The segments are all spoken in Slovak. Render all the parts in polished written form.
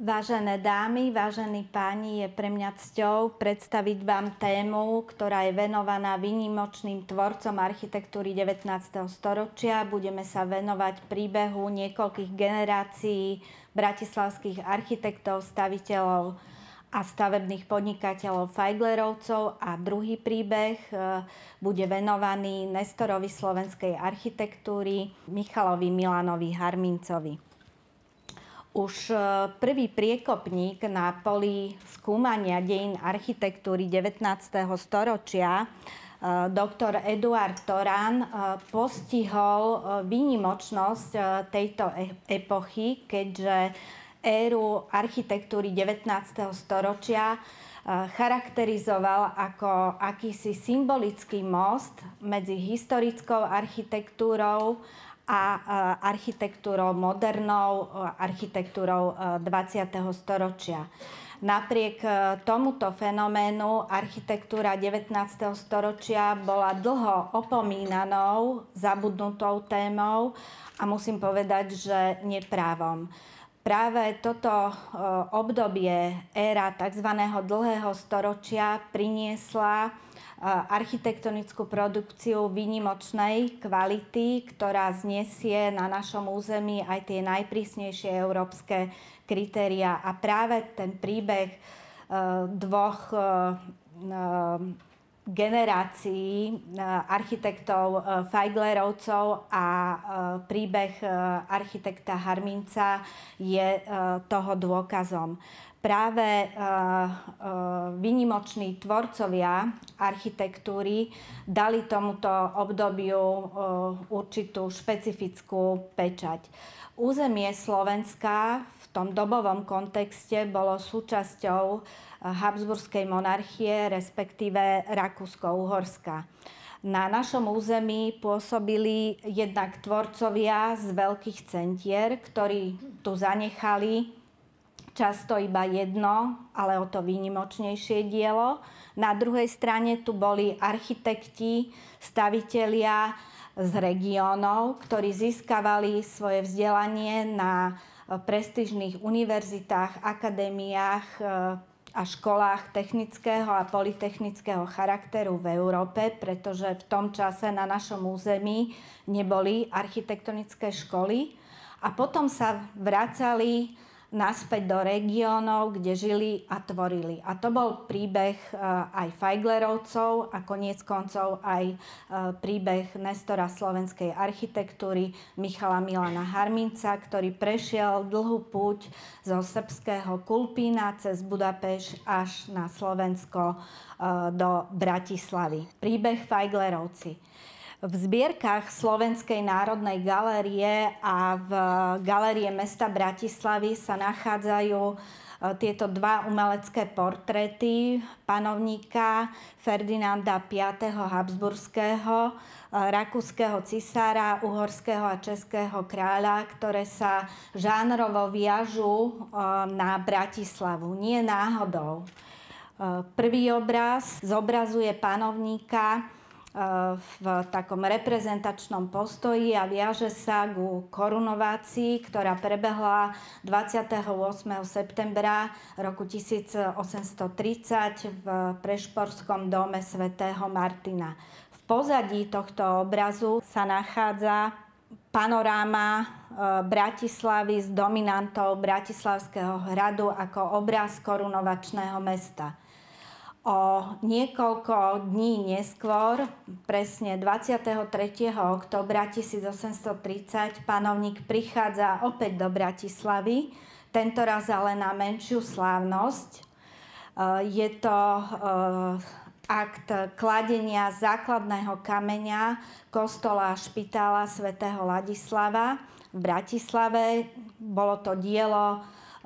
Vážené dámy, vážení páni, je pre mňa cťou predstaviť vám tému, ktorá je venovaná výnimočným tvorcom architektúry 19. storočia. Budeme sa venovať príbehu niekoľkých generácií bratislavských architektov, staviteľov a stavebných podnikateľov Fajglerovcov a druhý príbeh bude venovaný Nestorovi slovenskej architektúry Michalovi Milanovi Harmincovi. Už prvý priekopník na poli skúmania dejín architektúry 19. storočia, doktor Eduard Torán, postihol výnimočnosť tejto epochy, keďže éru architektúry 19. storočia charakterizoval ako akýsi symbolický most medzi historickou architektúrou a architektúrou modernou, architektúrou 20. storočia. Napriek tomuto fenoménu architektúra 19. storočia bola dlho opomínanou, zabudnutou témou a musím povedať, že neprávom. Práve toto obdobie, éra tzv. Dlhého storočia priniesla architektonickú produkciu výnimočnej kvality, ktorá znesie na našom území aj tie najprísnejšie európske kritériá. A práve ten príbeh dvoch generácií architektov Fajglerovcov a príbeh architekta Harminca je toho dôkazom. Práve výnimoční tvorcovia architektúry dali tomuto obdobiu určitú špecifickú pečať. Územie Slovenska v tom dobovom kontexte bolo súčasťou Habsburskej monarchie, respektíve Rakúsko-Uhorska. Na našom území pôsobili jednak tvorcovia z veľkých centier, ktorí tu zanechali často iba jedno, ale o to výnimočnejšie dielo. Na druhej strane tu boli architekti, stavitelia z regiónov, ktorí získavali svoje vzdelanie na prestížnych univerzitách, akadémiách a školách technického a polytechnického charakteru v Európe, pretože v tom čase na našom území neboli architektonické školy. A potom sa vracali naspäť do regiónov, kde žili a tvorili. A to bol príbeh aj Fajglerovcov a koniec koncov aj príbeh Nestora slovenskej architektúry Michala Milana Harminca, ktorý prešiel dlhú púť zo srbského Kulpína cez Budapešť až na Slovensko do Bratislavy. Príbeh Fajglerovci. V zbierkach Slovenskej národnej galérie a v galérie mesta Bratislavy sa nachádzajú tieto dva umelecké portréty panovníka Ferdinanda V. Habsburského, rakúskeho cisára, uhorského a českého kráľa, ktoré sa žánrovo viažú na Bratislavu. Nie náhodou. Prvý obraz zobrazuje panovníka v takom reprezentačnom postoji a viaže sa ku korunovácii, ktorá prebehla 28. septembra roku 1830 v Prešporskom dome svätého Martina. V pozadí tohto obrazu sa nachádza panoráma Bratislavy s dominantou Bratislavského hradu ako obraz korunovačného mesta. O niekoľko dní neskôr, presne 23. októbra 1830, panovník prichádza opäť do Bratislavy, tentoraz ale na menšiu slávnosť. Je to akt kladenia základného kameňa kostola a špitála svätého Ladislava v Bratislave. Bolo to dielo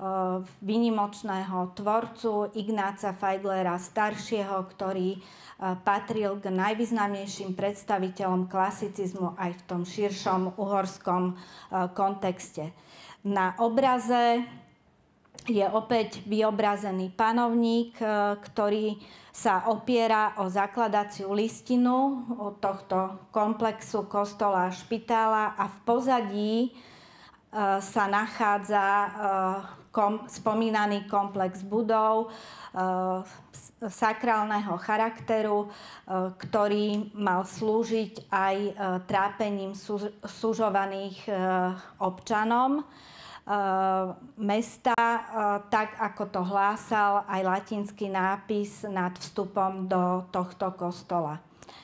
výnimočného tvorcu Ignáca Fajglera staršieho, ktorý patril k najvýznamnejším predstaviteľom klasicizmu aj v tom širšom uhorskom kontexte. Na obraze je opäť vyobrazený panovník, ktorý sa opiera o zakladaciu listinu tohto komplexu kostola a špitála a v pozadí sa nachádza spomínaný komplex budov sakrálneho charakteru, ktorý mal slúžiť aj trápením sužovaných občanom mesta, tak ako to hlásal aj latinský nápis nad vstupom do tohto kostola.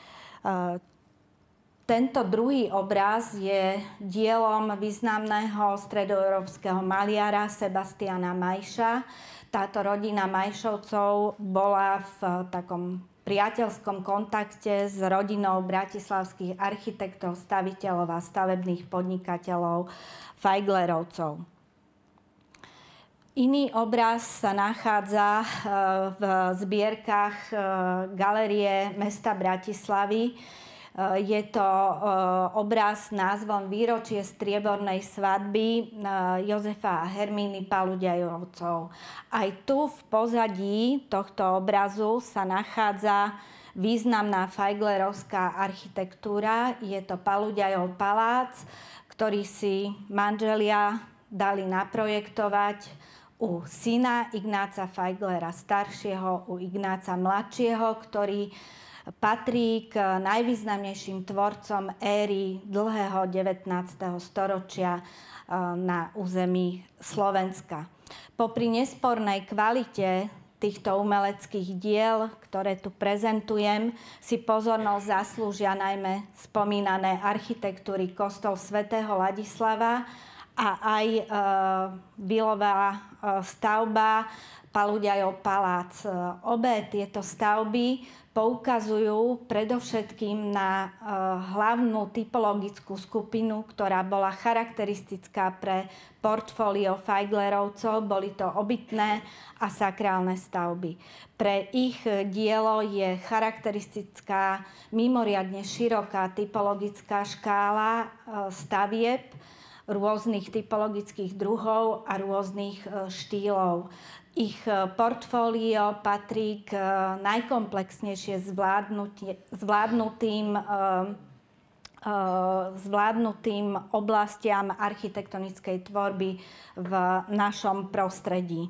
Tento druhý obraz je dielom významného stredoeurópskeho maliara Sebastiana Majša. Táto rodina Majšovcov bola v takom priateľskom kontakte s rodinou bratislavských architektov, staviteľov a stavebných podnikateľov Fajglerovcov. Iný obraz sa nachádza v zbierkach Galérie mesta Bratislavy. Je to obraz s názvom Výročie striebornej svadby Jozefa a Hermíny Paluďajovcov. Aj tu v pozadí tohto obrazu sa nachádza významná fajglerovská architektúra. Je to Paluďajov palác, ktorý si manželia dali naprojektovať u syna Ignáca Fajglera staršieho, u Ignáca mladšieho, ktorý patrí k najvýznamnejším tvorcom éry dlhého 19. storočia na území Slovenska. Popri nespornej kvalite týchto umeleckých diel, ktoré tu prezentujem, si pozornosť zaslúžia najmä spomínané architektúry kostol svätého Ladislava a aj vilová stavba Paluďajov palác. Obe tieto stavby poukazujú predovšetkým na hlavnú typologickú skupinu, ktorá bola charakteristická pre portfólio Fajglerovcov. Boli to obytné a sakrálne stavby. Pre ich dielo je charakteristická mimoriadne široká typologická škála stavieb rôznych typologických druhov a rôznych štýlov. Ich portfólio patrí k najkomplexnejšie zvládnutým oblastiam architektonickej tvorby v našom prostredí.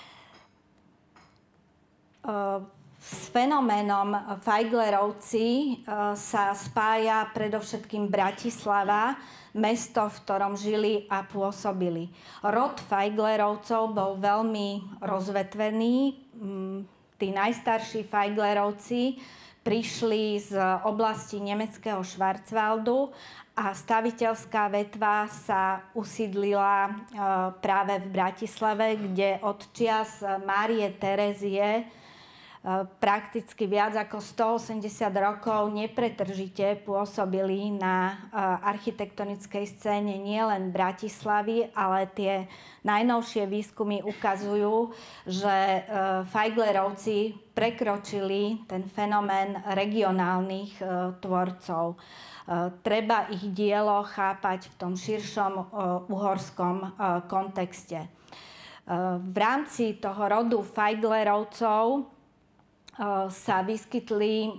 S fenoménom Fajglerovci sa spája predovšetkým Bratislava, mesto, v ktorom žili a pôsobili. Rod Fajglerovcov bol veľmi rozvetvený. Tí najstarší Fajglerovci prišli z oblasti nemeckého Schwarzwaldu a staviteľská vetva sa usídlila práve v Bratislave, kde od čias Márie Terezie prakticky viac ako 180 rokov nepretržite pôsobili na architektonickej scéne nielen Bratislavy, ale tie najnovšie výskumy ukazujú, že Fajglerovci prekročili ten fenomén regionálnych tvorcov. Treba ich dielo chápať v tom širšom uhorskom kontexte. V rámci toho rodu Fajglerovcov sa vyskytli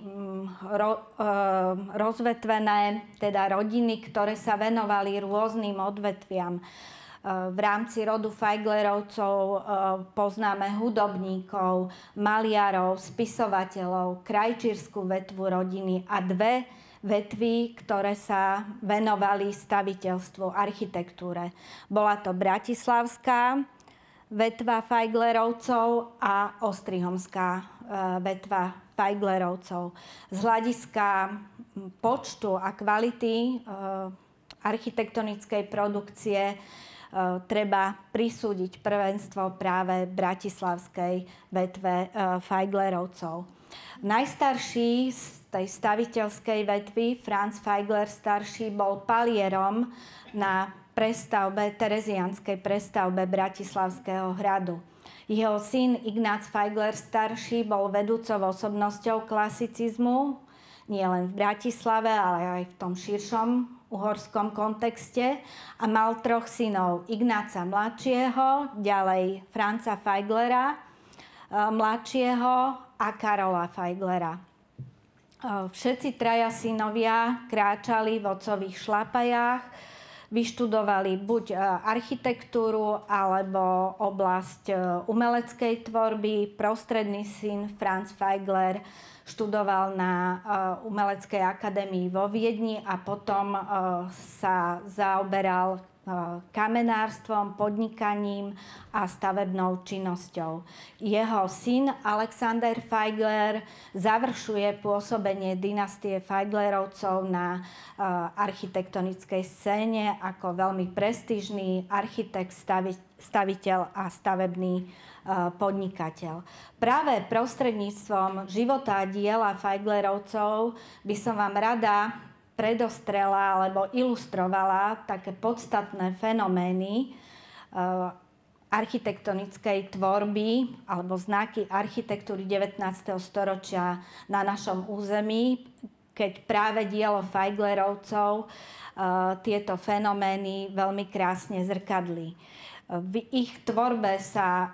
rozvetvené teda rodiny, ktoré sa venovali rôznym odvetviam. V rámci rodu Fajglerovcov poznáme hudobníkov, maliarov, spisovateľov, krajčírskú vetvu rodiny a dve vetvy, ktoré sa venovali staviteľstvu, architektúre. Bola to bratislavská vetva Fajglerovcov a ostrihomská vetva Fajglerovcov. Z hľadiska počtu a kvality architektonickej produkcie treba prisúdiť prvenstvo práve bratislavskej vetve Fajglerovcov. Najstarší z tej staviteľskej vetvy, Franz Fajgler starší, bol palierom na terezianskej prestavbe Bratislavského hradu. Jeho syn Ignác Fajgler starší bol vedúcou osobnosťou klasicizmu, nielen v Bratislave, ale aj v tom širšom uhorskom kontexte a mal troch synov. Ignáca mladšieho, ďalej Franza Fajglera mladšieho a Karola Fajglera. Všetci traja synovia kráčali v otcových šlapajách, vyštudovali buď architektúru alebo oblasť umeleckej tvorby. Prostredný syn Franz Feigler študoval na Umeleckej akadémii vo Viedni a potom sa zaoberal kamenárstvom, podnikaním a stavebnou činnosťou. Jeho syn Alexander Feigler završuje pôsobenie dynastie Feiglerovcov na architektonickej scéne ako veľmi prestížny architekt, staviteľ a stavebný podnikateľ. Práve prostredníctvom života a diela Feiglerovcov by som vám rada predostrela alebo ilustrovala také podstatné fenomény architektonickej tvorby alebo znaky architektúry 19. storočia na našom území, keď práve dielo Feiglerovcov tieto fenomény veľmi krásne zrkadlí. V ich tvorbe sa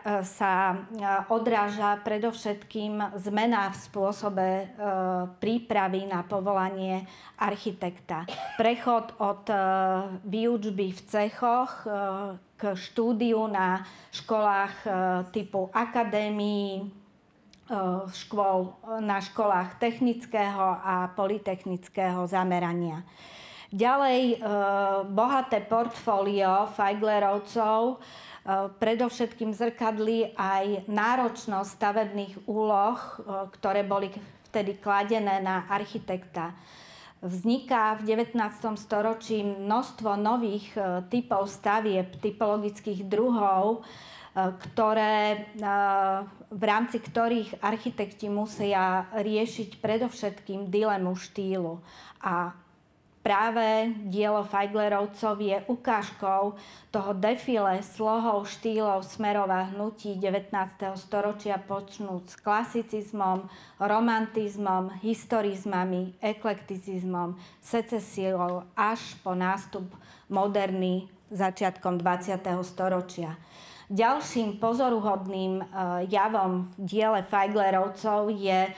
odráža predovšetkým zmena v spôsobe prípravy na povolanie architekta. Prechod od výučby v cechoch k štúdiu na školách typu akadémií, na školách technického a polytechnického zamerania. Ďalej, bohaté portfólio Feiglerovcov predovšetkým zrkadlí aj náročnosť stavebných úloh, ktoré boli vtedy kladené na architekta. Vzniká v 19. storočí množstvo nových typov stavieb, typologických druhov, v rámci ktorých architekti musia riešiť predovšetkým dilemu štýlu. A práve dielo Feiglerovcov je ukážkou toho defile slohov, štýlov, smerov a hnutí 19. storočia počnúc s klasicizmom, romantizmom, historizmami, eklekticizmom, secesiou až po nástup moderny začiatkom 20. storočia. Ďalším pozoruhodným javom v diele Feiglerovcov je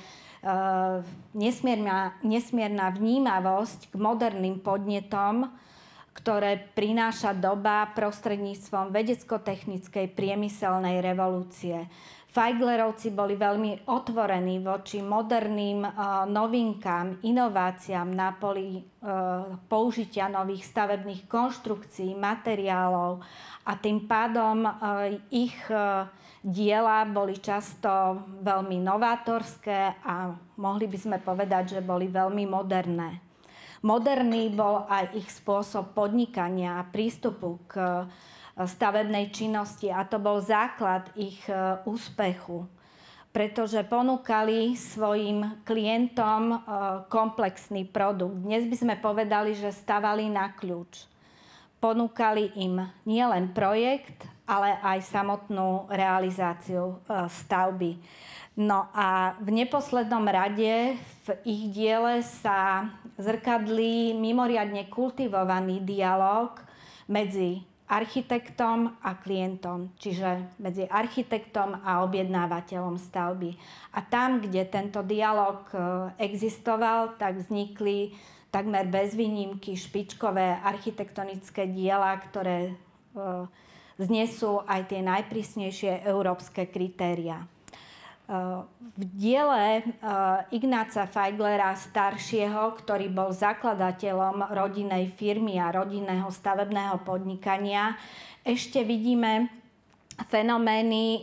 nesmierna vnímavosť k moderným podnetom, ktoré prináša doba prostredníctvom vedecko-technickej priemyselnej revolúcie. Feiglerovci boli veľmi otvorení voči moderným novinkám, inováciám na poli použitia nových stavebných konštrukcií, materiálov a tým pádom ich diela boli často veľmi novátorské a mohli by sme povedať, že boli veľmi moderné. Moderný bol aj ich spôsob podnikania a prístupu k stavebnej činnosti a to bol základ ich úspechu, pretože ponúkali svojim klientom komplexný produkt. Dnes by sme povedali, že stavali na kľúč. Ponúkali im nielen projekt, ale aj samotnú realizáciu stavby. No a v neposlednom rade v ich diele sa zrkadlí mimoriadne kultivovaný dialog medzi architektom a klientom, čiže medzi architektom a objednávateľom stavby. A tam, kde tento dialog existoval, tak vznikli takmer bez výnimky špičkové architektonické diela, ktoré znesú aj tie najprísnejšie európske kritériá. V diele Ignáca Feiglera staršieho, ktorý bol zakladateľom rodinnej firmy a rodinného stavebného podnikania, ešte vidíme fenomény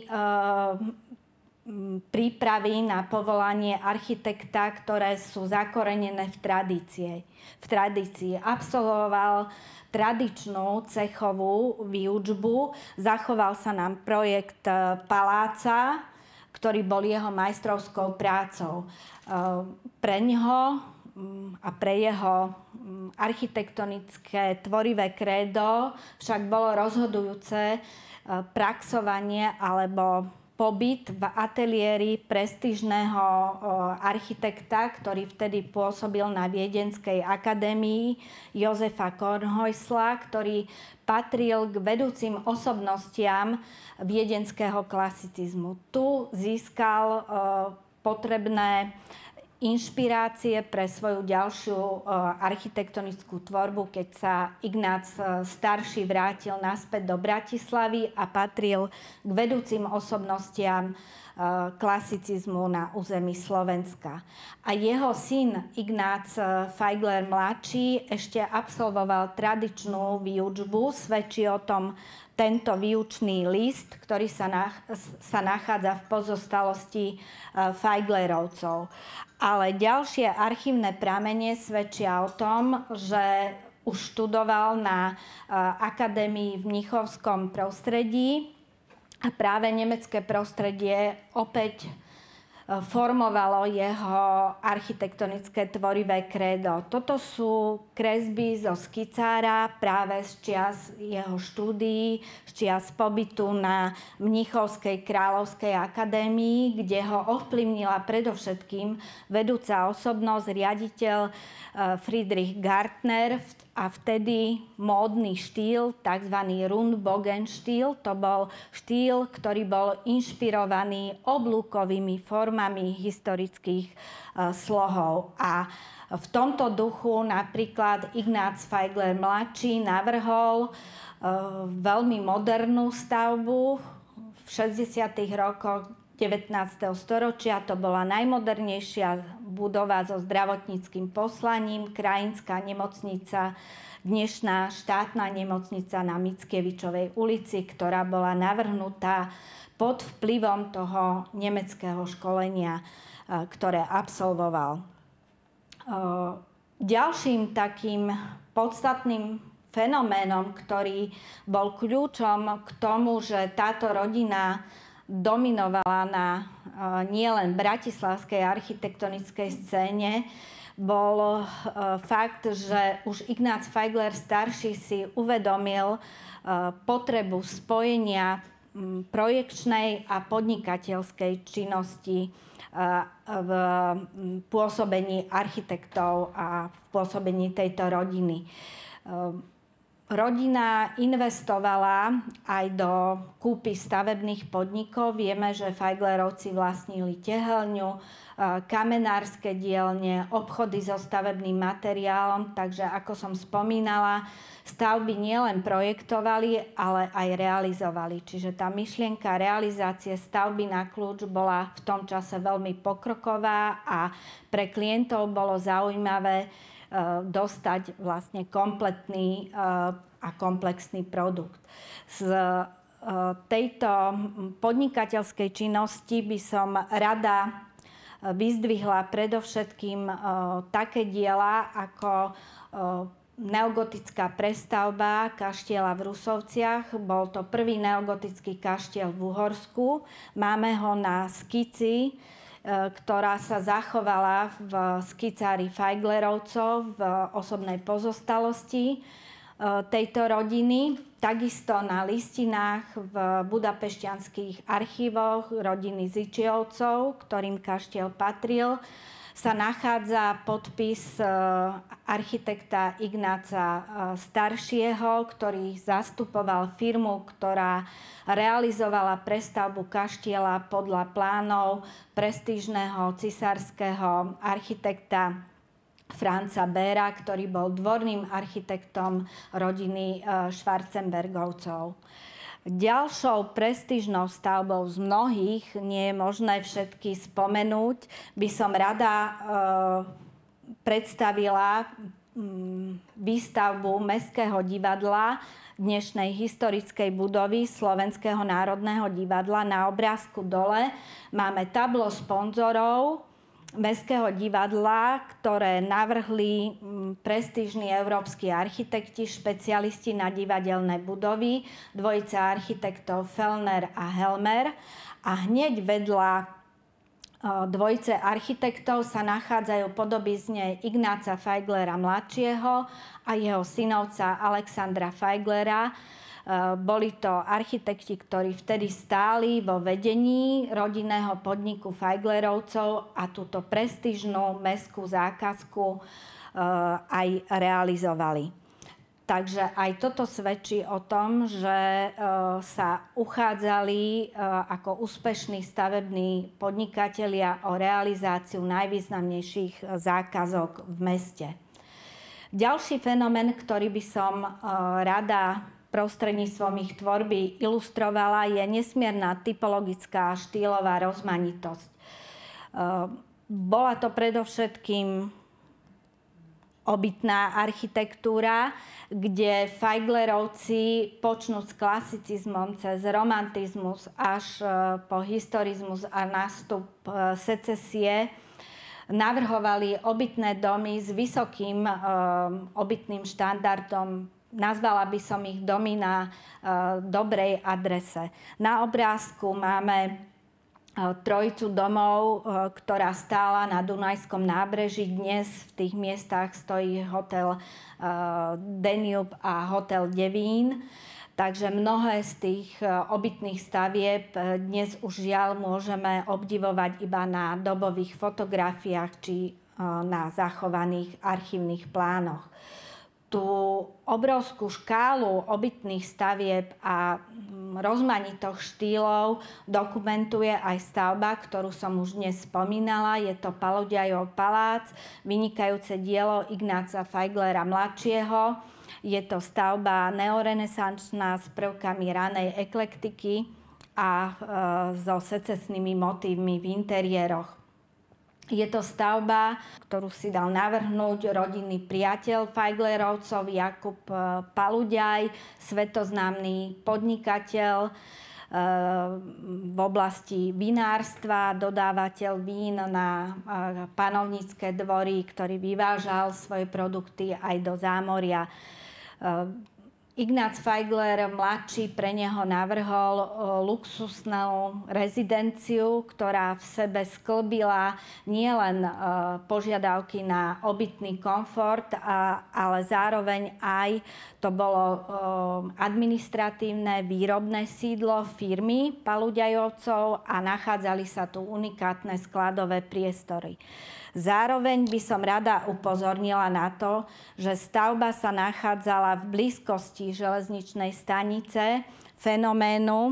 prípravy na povolanie architekta, ktoré sú zakorenené v tradícii. Absolvoval tradičnú cechovú výučbu, zachoval sa nám projekt paláca, ktorý bol jeho majstrovskou prácou. Pre ňoho a pre jeho architektonické tvorivé krédo však bolo rozhodujúce praxovanie alebo pobyt v ateliéri prestížneho architekta, ktorý vtedy pôsobil na Viedenskej akadémii, Josefa Kornhojsla, ktorý patril k vedúcim osobnostiam viedenského klasicizmu. Tu získal potrebné inšpirácie pre svoju ďalšiu architektonickú tvorbu, keď sa Ignác starší vrátil naspäť do Bratislavy a patril k vedúcim osobnostiam klasicizmu na území Slovenska. A jeho syn Ignác Feigler mladší ešte absolvoval tradičnú výučbu, svedčí o tom tento výučný list, ktorý sa nachádza v pozostalosti Feiglerovcov. Ale ďalšie archívne pramene svedčia o tom, že už študoval na akadémii v mnichovskom prostredí a práve nemecké prostredie opäť formovalo jeho architektonické tvorivé krédo. Toto sú kresby zo skicára práve z čias jeho štúdií, z čias pobytu na Mnichovskej kráľovskej akadémii, kde ho ovplyvnila predovšetkým vedúca osobnosť, riaditeľ Friedrich Gartner a vtedy módny štýl, tzv. Rundbogen štýl. To bol štýl, ktorý bol inšpirovaný oblúkovými formami historických slohov. A v tomto duchu napríklad Ignác Feigler mladší navrhol veľmi modernú stavbu v 60. rokoch 19. storočia. To bola najmodernejšia budova so zdravotníckym poslaním, krajinská nemocnica, dnešná štátna nemocnica na Mickiewiczowej ulici, ktorá bola navrhnutá pod vplyvom toho nemeckého školenia, ktoré absolvoval. Ďalším takým podstatným fenoménom, ktorý bol kľúčom k tomu, že táto rodina dominovala na nielen bratislavskej architektonickej scéne, bol fakt, že už Ignác Feigler starší si uvedomil potrebu spojenia projekčnej a podnikateľskej činnosti v pôsobení architektov a v pôsobení tejto rodiny. Rodina investovala aj do kúpy stavebných podnikov. Vieme, že Feiglerovci vlastnili tehelňu, kamenárske dielne, obchody so stavebným materiálom. Takže, ako som spomínala, stavby nielen projektovali, ale aj realizovali. Čiže tá myšlienka realizácie stavby na kľúč bola v tom čase veľmi pokroková a pre klientov bolo zaujímavé dostať vlastne kompletný a komplexný produkt. Z tejto podnikateľskej činnosti by som rada vyzdvihla predovšetkým také diela ako neogotická prestavba kaštieľa v Rusovciach. Bol to prvý neogotický kaštieľ v Uhorsku. Máme ho na skici, ktorá sa zachovala v skicári Feiglerovcov v osobnej pozostalosti tejto rodiny. Takisto na listinách v budapešťanských archívoch rodiny Zičiovcov, ktorým kaštieľ patril, sa nachádza podpis architekta Ignáca staršieho, ktorý zastupoval firmu, ktorá realizovala prestavbu kaštieľa podľa plánov prestížneho cisárskeho architekta Franza Béra, ktorý bol dvorným architektom rodiny Schwarzenbergovcov. Ďalšou prestížnou stavbou z mnohých, nie je možné všetky spomenúť, by som rada predstavila výstavbu Mestského divadla, dnešnej historickej budovy Slovenského národného divadla. Na obrázku dole máme tablo sponzorov Mestského divadla, ktoré navrhli prestížni európski architekti, špecialisti na divadelné budovy, dvojica architektov Fellner a Helmer. A hneď vedľa dvojice architektov sa nachádzajú podobizne Ignáca Feiglera mladšieho a jeho synovca Alexandra Feiglera. Boli to architekti, ktorí vtedy stáli vo vedení rodinného podniku Feiglerovcov a túto prestížnú mestskú zákazku aj realizovali. Takže aj toto svedčí o tom, že sa uchádzali ako úspešní stavební podnikatelia o realizáciu najvýznamnejších zákazok v meste. Ďalší fenomén, ktorý by som rada prostredníctvom ich tvorby ilustrovala, je nesmierna typologická a štýlová rozmanitosť. Bola to predovšetkým obytná architektúra, kde Feiglerovci počnúc klasicizmom cez romantizmus až po historizmus a nástup secesie navrhovali obytné domy s vysokým obytným štandardom. Nazvala by som ich domy na dobrej adrese. Na obrázku máme trojicu domov, ktorá stála na Dunajskom nábreží. Dnes v tých miestach stojí hotel Danube a hotel Devín. Takže mnohé z tých obytných stavieb dnes už žiaľ môžeme obdivovať iba na dobových fotografiách či na zachovaných archívnych plánoch. Tú obrovskú škálu obytných stavieb a rozmanitých štýlov dokumentuje aj stavba, ktorú som už dnes spomínala. Je to Paluďajov palác, vynikajúce dielo Ignáca Feiglera mladšieho. Je to stavba neorenesančná s prvkami ranej eklektiky a so secesnými motívmi v interiéroch. Je to stavba, ktorú si dal navrhnúť rodinný priateľ Feiglerovcov Jakub Paluďaj, svetoznámny podnikateľ v oblasti vinárstva, dodávateľ vín na panovnícke dvory, ktorý vyvážal svoje produkty aj do zámoria. Ignác Feigler mladší pre neho navrhol luxusnú rezidenciu, ktorá v sebe sklbila nielen požiadavky na obytný komfort, ale zároveň aj to bolo administratívne výrobné sídlo firmy Paluďajovcov a nachádzali sa tu unikátne skladové priestory. Zároveň by som rada upozornila na to, že stavba sa nachádzala v blízkosti železničnej stanice, fenoménu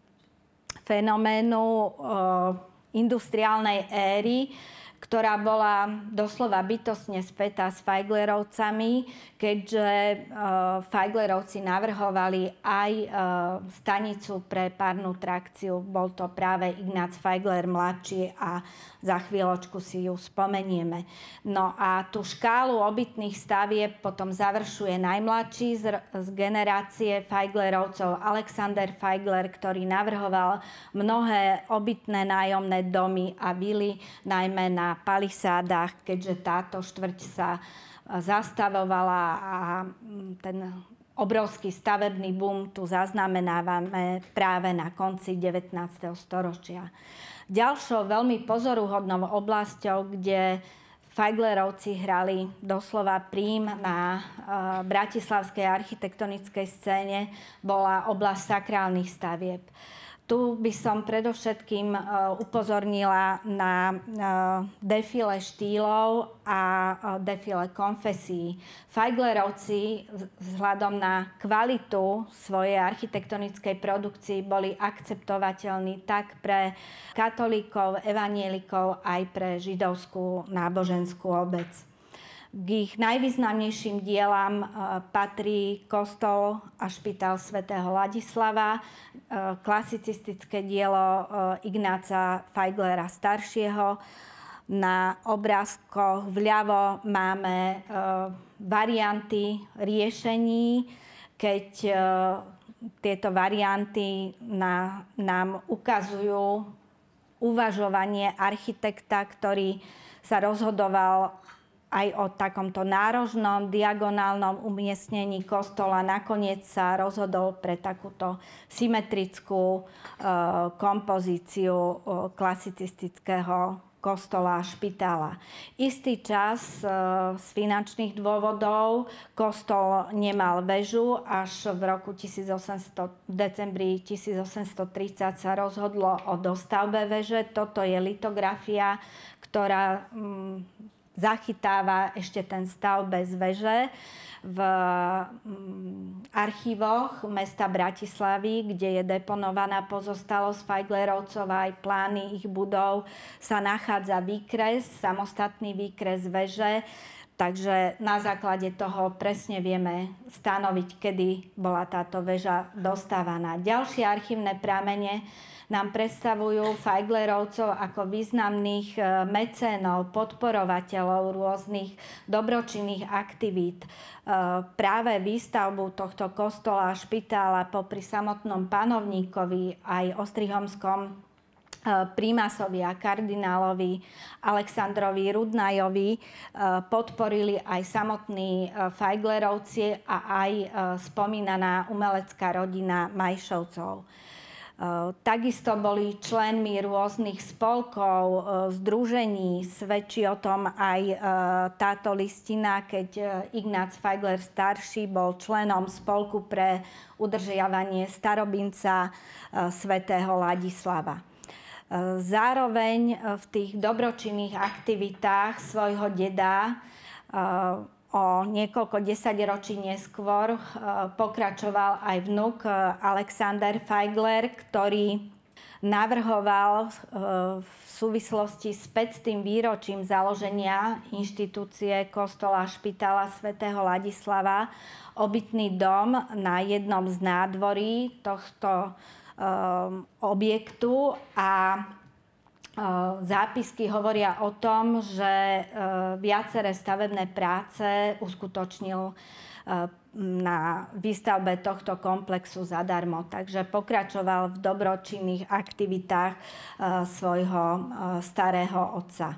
industriálnej éry, ktorá bola doslova bytostne spätá s Feiglerovcami, keďže Feiglerovci navrhovali aj stanicu pre párnu trakciu. Bol to práve Ignác Feigler mladší a za chvíľočku si ju spomenieme. No a tú škálu obytných stavieb potom završuje najmladší z generácie Feiglerovcov Alexander Feigler, ktorý navrhoval mnohé obytné nájomné domy a vily, najmä na palisádach, keďže táto štvrť sa zastavovala a ten obrovský stavebný boom tu zaznamenávame práve na konci 19. storočia. Ďalšou veľmi pozoruhodnou oblasťou, kde Feiglerovci hrali doslova prím na bratislavskej architektonickej scéne, bola oblasť sakrálnych stavieb. Tu by som predovšetkým upozornila na defile štýlov a defile konfesií. Feiglerovci vzhľadom na kvalitu svojej architektonickej produkcii boli akceptovateľní tak pre katolíkov, evanjelikov, aj pre židovskú náboženskú obec. K ich najvýznamnejším dielam patrí kostol a špitál svätého Ladislava, klasicistické dielo Ignáca Feiglera staršieho. Na obrázkoch vľavo máme varianty riešení, keď tieto varianty nám ukazujú uvažovanie architekta, ktorý sa rozhodoval aj o takomto nárožnom, diagonálnom umiestnení kostola. Nakoniec sa rozhodol pre takúto symetrickú kompozíciu klasicistického kostola a špitála. Istý čas z finančných dôvodov kostol nemal väžu, až v roku v decembri 1830 sa rozhodlo o dostavbe väže. Toto je litografia, ktorá zachytáva ešte ten stav bez veže v archívoch mesta Bratislavy, kde je deponovaná pozostalosť Fajglerovcov a aj plány ich budov, sa nachádza výkres, samostatný výkres veže. Takže na základe toho presne vieme stanoviť, kedy bola táto väža dostávaná. Ďalšie archívne pramene nám predstavujú Fajglerovcov ako významných mecénov, podporovateľov rôznych dobročinných aktivít. Práve výstavbu tohto kostola a špitála popri samotnom panovníkovi aj ostrihomskom primásovi a kardinálovi Alexandrovi Rudnajovi podporili aj samotní Fajglerovci a aj spomínaná umelecká rodina Majšovcov. Takisto boli členmi rôznych spolkov, združení. Svedčí o tom aj táto listina, keď Ignác Fajgler starší bol členom spolku pre udržiavanie starobinca svätého Ladislava. Zároveň v tých dobročinných aktivitách svojho deda o niekoľko desaťročí neskôr pokračoval aj vnuk Alexander Fajgler, ktorý navrhoval v súvislosti s 500. výročím založenia inštitúcie kostola a špitála svätého Ladislava obytný dom na jednom z nádvorí tohto objektu a zápisky hovoria o tom, že viaceré stavebné práce uskutočnil na výstavbe tohto komplexu zadarmo. Takže pokračoval v dobročinných aktivitách svojho starého otca.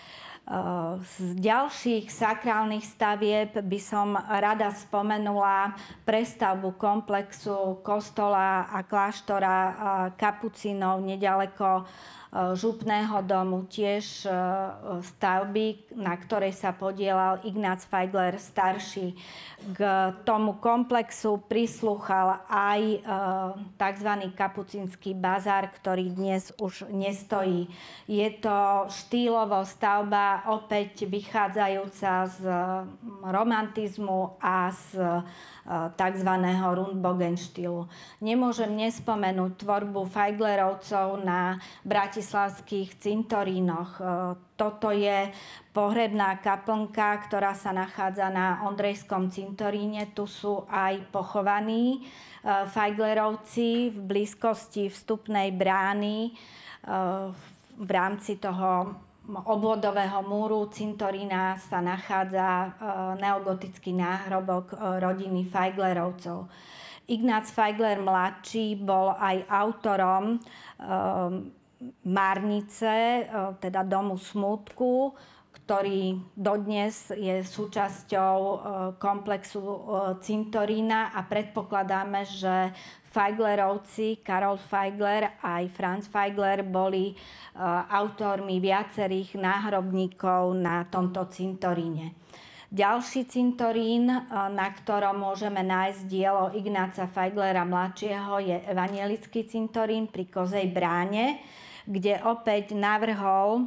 Z ďalších sakrálnych stavieb by som rada spomenula prestavbu komplexu kostola a kláštora kapucínov nedaleko župného domu, tiež stavby, na ktorej sa podielal Ignác Fajgler starší. K tomu komplexu prislúchal aj tzv. Kapucínsky bazár, ktorý dnes už nestojí. Je to štýlovo stavba opäť vychádzajúca z romantizmu a z tzv. Rundbogen štýlu. Nemôžem nespomenúť tvorbu Fajglerovcov na bratislavských cintorínoch. Toto je pohrebná kaplnka, ktorá sa nachádza na Ondrejskom cintoríne. Tu sú aj pochovaní Fajglerovci v blízkosti vstupnej brány v rámci toho obvodového múru cintorína sa nachádza neogotický náhrobok rodiny Fajglerovcov. Ignác Fajgler mladší bol aj autorom Márnice, teda Domu smútku, ktorý dodnes je súčasťou komplexu cintorína a predpokladáme, že Fajglerovci, Karol Fajgler a aj Franz Fajgler boli autormi viacerých náhrobníkov na tomto cintoríne. Ďalší cintorín, na ktorom môžeme nájsť dielo Ignáca Fajglera mladšieho, je Evangelický cintorín pri Kozej bráne, kde opäť navrhol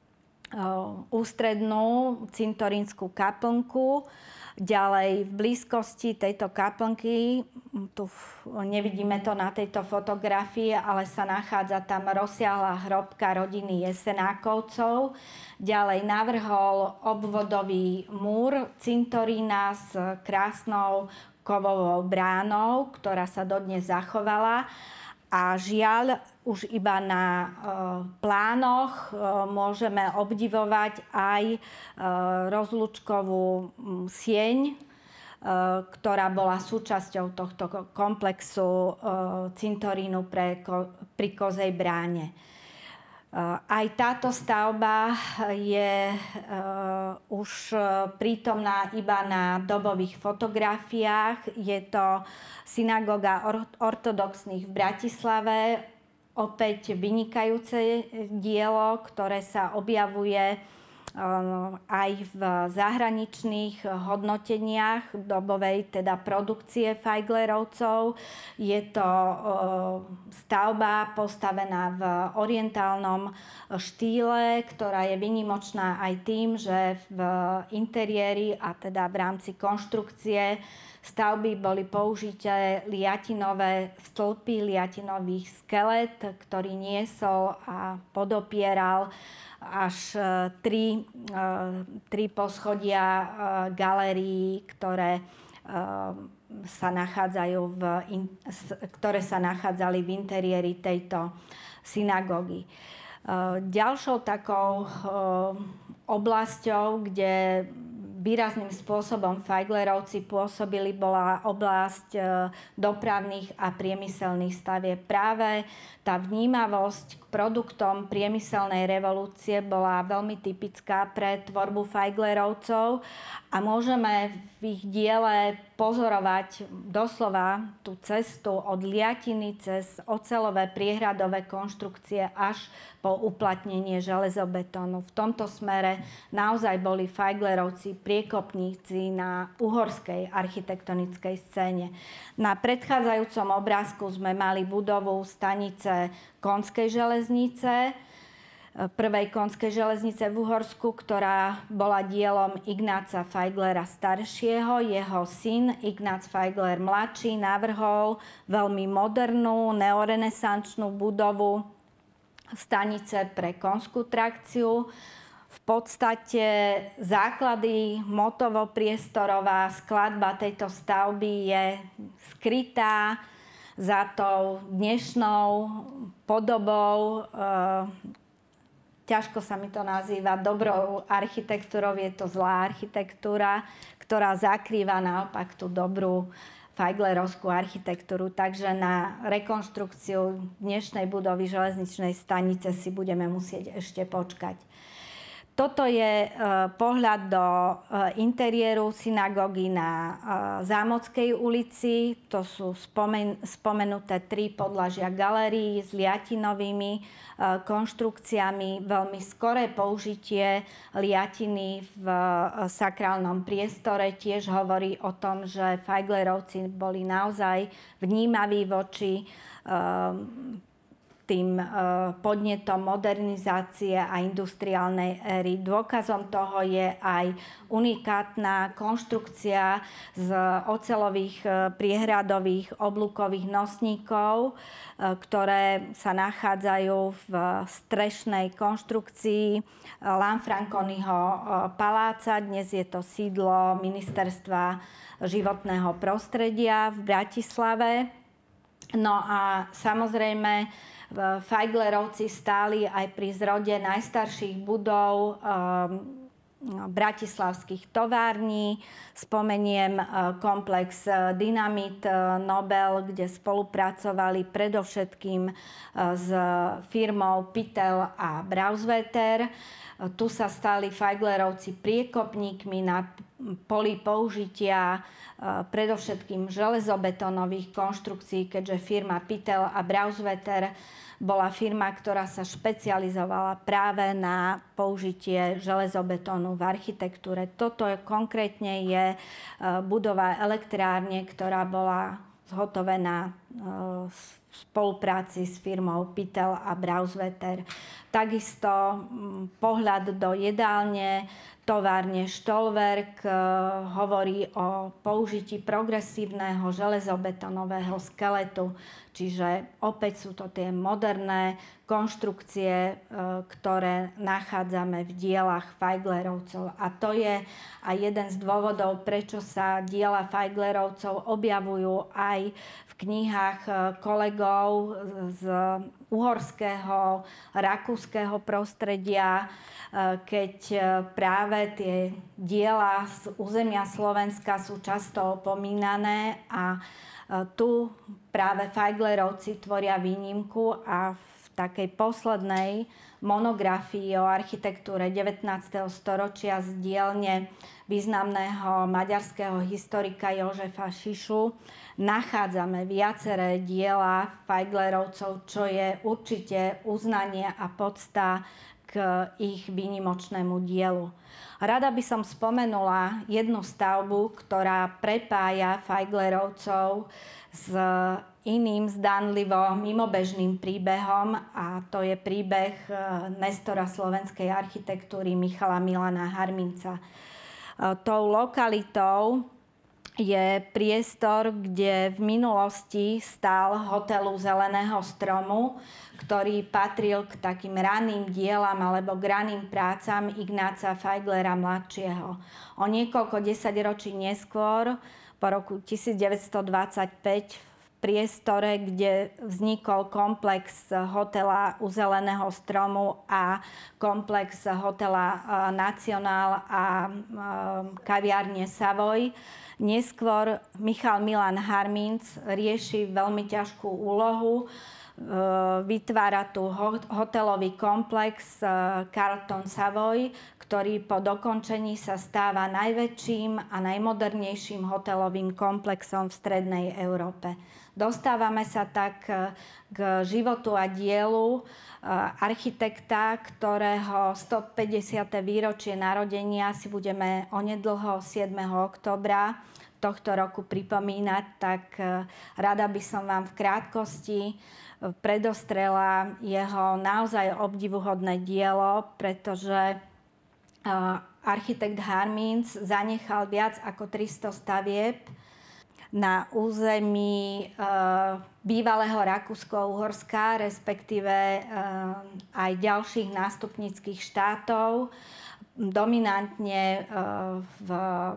ústrednú cintorínsku kaplnku. Ďalej v blízkosti tejto kaplnky, tu nevidíme to na tejto fotografii, ale sa nachádza tam rozsiahla hrobka rodiny Jesenákovcov. Ďalej navrhol obvodový múr cintorína s krásnou kovovou bránou, ktorá sa dodnes zachovala. A žiaľ, už iba na plánoch môžeme obdivovať aj rozlúčkovú sieň, ktorá bola súčasťou tohto komplexu cintorínu pri Kozej bráne. Aj táto stavba je už prítomná iba na dobových fotografiách. Je to synagóga ortodoxných v Bratislave. Opäť vynikajúce dielo, ktoré sa objavuje aj v zahraničných hodnoteniach dobovej teda produkcie Feiglerovcov. Je to stavba postavená v orientálnom štýle, ktorá je výnimočná aj tým, že v interiéri a teda v rámci konštrukcie stavby boli použité liatinové stĺpy, liatinový skelet, ktorý niesol a podopieral až tri poschodia galérií, ktoré sa nachádzali v interiéri tejto synagógy. Ďalšou takou oblasťou, kde výrazným spôsobom Feiglerovci pôsobili, bola oblasť dopravných a priemyselných stavieb. Práve tá vnímavosť k produktom priemyselnej revolúcie bola veľmi typická pre tvorbu Feiglerovcov a môžeme v ich diele pozorovať doslova tú cestu od liatiny cez oceľové priehradové konštrukcie až po uplatnenie železobetónu. V tomto smere naozaj boli Feiglerovci priekopníci na uhorskej architektonickej scéne. Na predchádzajúcom obrázku sme mali budovu stanice Konskej železnice, prvej konskej železnice v Uhorsku, ktorá bola dielom Ignáca Feiglera staršieho. Jeho syn Ignác Feigler mladší navrhol veľmi modernú neorenesančnú budovu stanice pre konskú trakciu. V podstate základy motovo-priestorová skladba tejto stavby je skrytá za tou dnešnou podobou. Ťažko sa mi to nazýva dobrou architektúrou, je to zlá architektúra, ktorá zakrýva naopak tú dobrú Feiglerovskú architektúru. Takže na rekonštrukciu dnešnej budovy železničnej stanice si budeme musieť ešte počkať. Toto je pohľad do interiéru synagógy na Zámockej ulici. To sú spomenuté 3 podlažia galérií s liatinovými konštrukciami. Veľmi skoré použitie liatiny v sakrálnom priestore tiež hovorí o tom, že Feiglerovci boli naozaj vnímaví voči tým podnetom modernizácie a industriálnej éry. Dôkazom toho je aj unikátna konštrukcia z oceľových priehradových oblúkových nosníkov, ktoré sa nachádzajú v strešnej konštrukcii Lanfranconiho paláca. Dnes je to sídlo Ministerstva životného prostredia v Bratislave. No a samozrejme Feiglerovci stáli aj pri zrode najstarších budov bratislavských tovární. Spomeniem komplex Dynamit Nobel, kde spolupracovali predovšetkým s firmou Pytel a Brauswetter. Tu sa stali Feiglerovci priekopníkmi na poli použitia predovšetkým železobetónových konštrukcií, keďže firma Pytel a Brauswetter bola firma, ktorá sa špecializovala práve na použitie železobetónu v architektúre. Toto konkrétne je budova elektrárne, ktorá bola zhotovená v spolupráci s firmou Pytel a Brauswetter. Takisto pohľad do jedálne továrne Stolwerk hovorí o použití progresívneho železobetónového skeletu. Čiže opäť sú to tie moderné konštrukcie, ktoré nachádzame v dielach Feiglerovcov. A to je aj jeden z dôvodov, prečo sa diela Feiglerovcov objavujú aj v knihách kolegov z uhorského, rakúskeho prostredia, keď práve tie diela z územia Slovenska sú často opomínané a tu práve Feiglerovci tvoria výnimku a v takej poslednej monografii o architektúre 19. storočia z dielne významného maďarského historika Jožefa Šišu nachádzame viaceré diela Feiglerovcov, čo je určite uznanie a podsta k ich výnimočnému dielu. Rada by som spomenula jednu stavbu, ktorá prepája Feiglerovcov s iným zdanlivo mimobežným príbehom, a to je príbeh nestora slovenskej architektúry Michala Milana Harminca. Tou lokalitou je priestor, kde v minulosti stál hotelu Zeleného stromu, ktorý patril k takým raným dielam alebo k raným prácam Ignáca Feiglera mladšieho. O niekoľko desaťročí neskôr, po roku 1925, v priestore, kde vznikol komplex hotela u Zeleného stromu a komplex hotela Nacionál a kaviárne Savoy, neskôr Michal Milan Harminc rieši veľmi ťažkú úlohu. Vytvára tu hotelový komplex Carlton Savoy, ktorý po dokončení sa stáva najväčším a najmodernejším hotelovým komplexom v strednej Európe. Dostávame sa tak k životu a dielu architekta, ktorého 150. výročie narodenia si budeme onedlho 7. októbra tohto roku pripomínať, tak rada by som vám v krátkosti predostrela jeho naozaj obdivuhodné dielo, pretože architekt Harminc zanechal viac ako 300 stavieb na území bývalého Rakúsko-Uhorska, respektíve aj ďalších nástupníckych štátov, dominantne v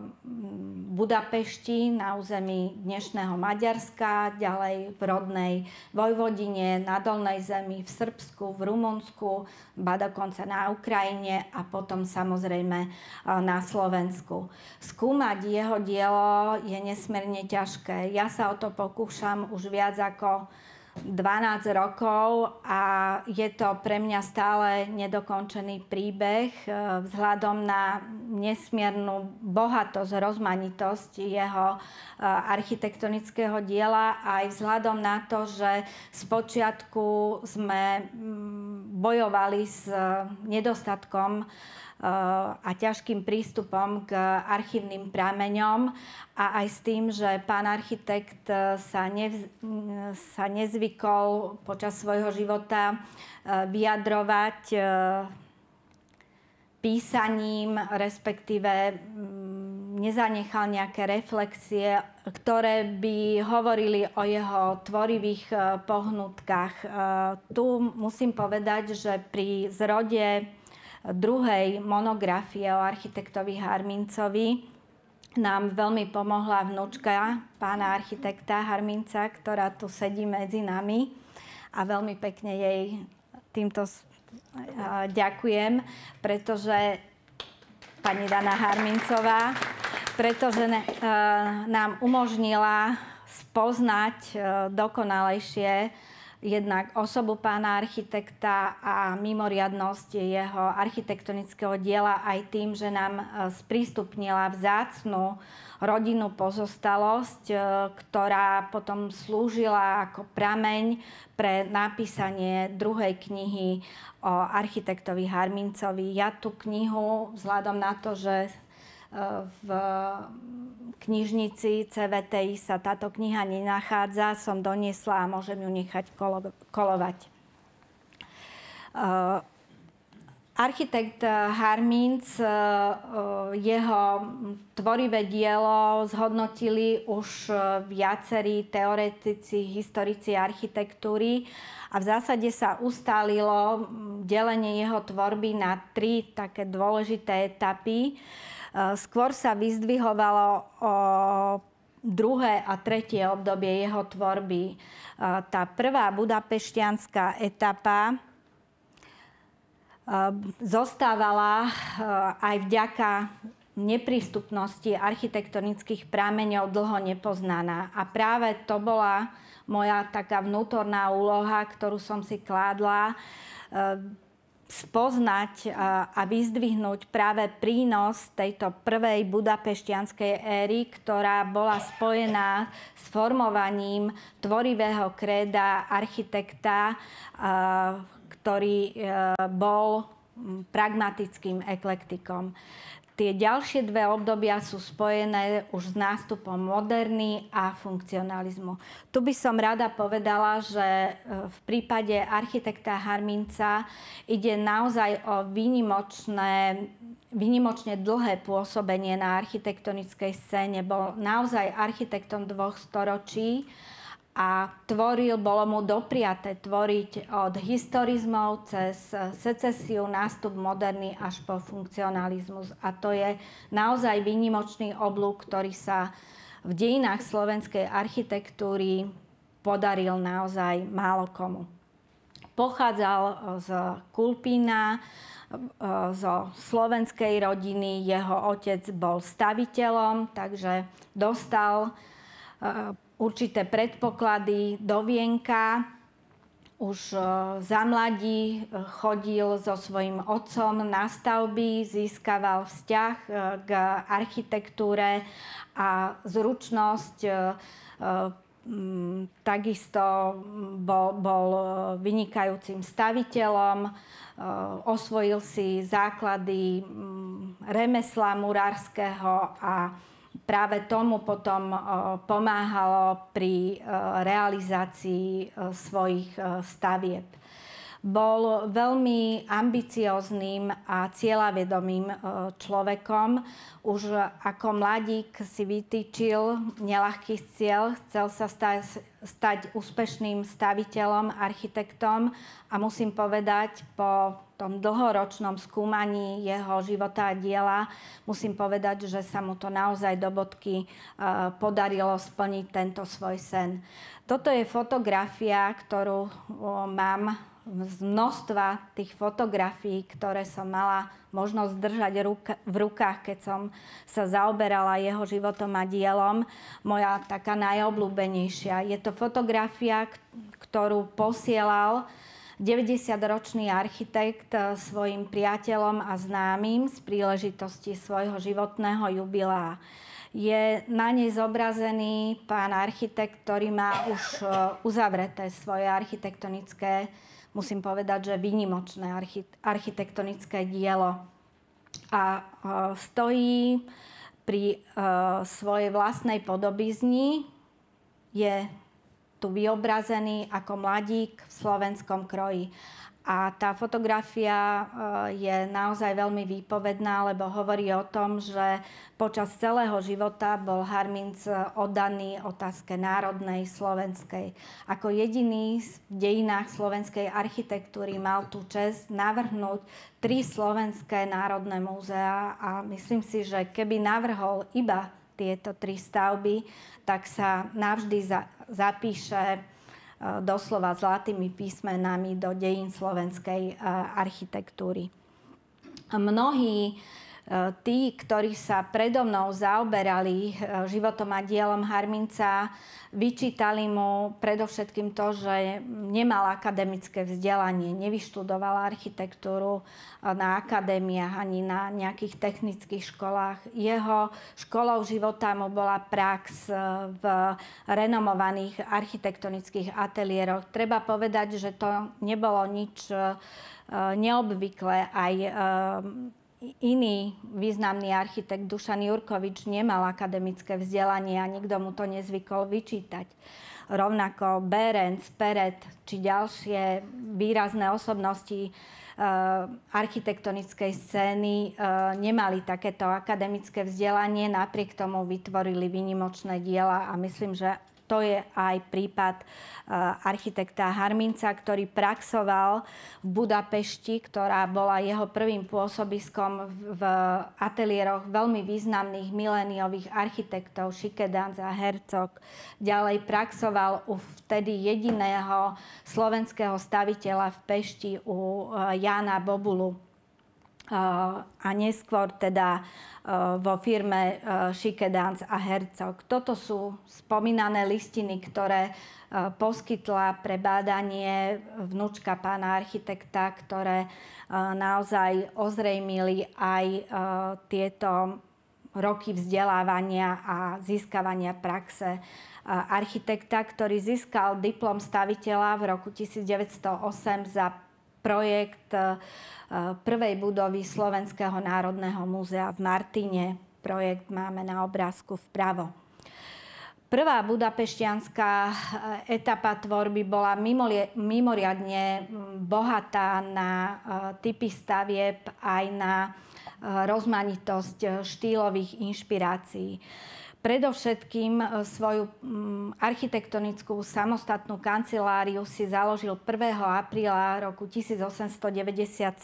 Budapešti na území dnešného Maďarska, ďalej v rodnej Vojvodine, na Dolnej Zemi, v Srbsku, v Rumunsku, ba dokonca na Ukrajine a potom samozrejme na Slovensku. Skúmať jeho dielo je nesmierne ťažké. Ja sa o to pokúšam už viac ako 12 rokov a je to pre mňa stále nedokončený príbeh vzhľadom na nesmiernu bohatosť, rozmanitosť jeho architektonického diela aj vzhľadom na to, že spočiatku sme bojovali s nedostatkom a ťažkým prístupom k archívnym prameňom a aj s tým, že pán architekt sa nezvykol počas svojho života vyjadrovať písaním, respektíve nezanechal nejaké reflexie, ktoré by hovorili o jeho tvorivých pohnutkách. Tu musím povedať, že pri zrode druhej monografie o architektovi Harmincovi nám veľmi pomohla vnúčka pána architekta Harminca, ktorá tu sedí medzi nami a veľmi pekne jej týmto ďakujem, pretože pani Dana Harmincová, pretože nám umožnila spoznať dokonalejšie jednak osobu pána architekta a mimoriadnosť jeho architektonického diela aj tým, že nám sprístupnila vzácnu rodinnú pozostalosť, ktorá potom slúžila ako prameň pre napísanie druhej knihy o architektovi Harmincovi. Ja tú knihu, vzhľadom na to, že v knižnici CVTI sa táto kniha nenachádza, som doniesla a môžem ju nechať kolovať. Architekt Harminc, jeho tvorivé dielo zhodnotili už viacerí teoretici, historici architektúry a v zásade sa ustálilo delenie jeho tvorby na 3 také dôležité etapy. Skôr sa vyzdvihovalo o druhé a tretie obdobie jeho tvorby. Tá prvá budapešťanská etapa zostávala aj vďaka neprístupnosti architektonických prameňov dlho nepoznaná. A práve to bola moja taká vnútorná úloha, ktorú som si kládla, spoznať a vyzdvihnúť práve prínos tejto prvej budapešťanskej éry, ktorá bola spojená s formovaním tvorivého kréda architekta, ktorý bol pragmatickým eklektikom. Tie ďalšie dve obdobia sú spojené už s nástupom moderny a funkcionalizmu. Tu by som rada povedala, že v prípade architekta Harminca ide naozaj o výnimočne dlhé pôsobenie na architektonickej scéne. Bol naozaj architektom 2 storočí a bolo mu dopriaté tvoriť od historizmov cez secesiu, nástup moderny až po funkcionalizmus. A to je naozaj výnimočný oblúk, ktorý sa v dejinách slovenskej architektúry podaril naozaj málo komu. Pochádzal z Kulpína, zo slovenskej rodiny, jeho otec bol staviteľom, takže dostal určité predpoklady do vienka. Už za mladí chodil so svojím otcom na stavby, získaval vzťah k architektúre a zručnosť. Takisto bol vynikajúcim staviteľom, osvojil si základy remesla murárskeho a práve tomu potom pomáhalo pri realizácii svojich stavieb. Bol veľmi ambicióznym a cieľavedomým človekom. Už ako mladík si vytýčil neľahký cieľ, chcel sa stať úspešným staviteľom, architektom a musím povedať, po tom dlhoročnom skúmaní jeho života a diela, musím povedať, že sa mu to naozaj do bodky podarilo splniť tento svoj sen. Toto je fotografia, ktorú mám z množstva tých fotografií, ktoré som mala možnosť držať v rukách, keď som sa zaoberala jeho životom a dielom. Moja taká najobľúbenejšia. Je to fotografia, ktorú posielal 90-ročný architekt svojim priateľom a známym z príležitosti svojho životného jubilea. Je na nej zobrazený pán architekt, ktorý má už uzavreté svoje architektonické, musím povedať, že výnimočné architektonické dielo. A stojí pri svojej vlastnej podobizni, je tu vyobrazený ako mladík v slovenskom kroji. A tá fotografia je naozaj veľmi výpovedná, lebo hovorí o tom, že počas celého života bol Harminc oddaný otázke národnej, slovenskej. Ako jediný v dejinách slovenskej architektúry mal tú česť navrhnúť 3 slovenské národné múzeá a myslím si, že keby navrhol iba tieto 3 stavby, tak sa navždy zapíše doslova zlatými písmenami do dejín slovenskej architektúry. Mnohí tí, ktorí sa predo mnou zaoberali životom a dielom Harminca, vyčítali mu predovšetkým to, že nemal akademické vzdelanie, nevyštudoval architektúru na akadémiách ani na nejakých technických školách. Jeho školou života mu bola prax v renomovaných architektonických ateliéroch. Treba povedať, že to nebolo nič neobvyklé. Aj iný významný architekt Dušan Jurkovič nemal akademické vzdelanie a nikto mu to nezvykol vyčítať. Rovnako Berenc, Peret či ďalšie výrazné osobnosti architektonickej scény nemali takéto akademické vzdelanie, napriek tomu vytvorili výnimočné diela a myslím, že to je aj prípad architekta Harminca, ktorý praxoval v Budapešti, ktorá bola jeho prvým pôsobiskom v ateliéroch veľmi významných miléniových architektov Šikedánc a Herzog. Ďalej praxoval u vtedy jediného slovenského staviteľa v Pešti, u Jána Bobulu. A neskôr teda vo firme Šikedánc a Herzog. Toto sú spomínané listiny, ktoré poskytla pre bádanie vnúčka pána architekta, ktoré naozaj ozrejmili aj tieto roky vzdelávania a získavania praxe architekta, ktorý získal diplom staviteľa v roku 1908 za projekt prvej budovy Slovenského národného múzea v Martine. Projekt máme na obrázku vpravo. Prvá budapešťanská etapa tvorby bola mimoriadne bohatá na typy stavieb aj na rozmanitosť štýlových inšpirácií. Predovšetkým svoju architektonickú samostatnú kanceláriu si založil 1. apríla roku 1897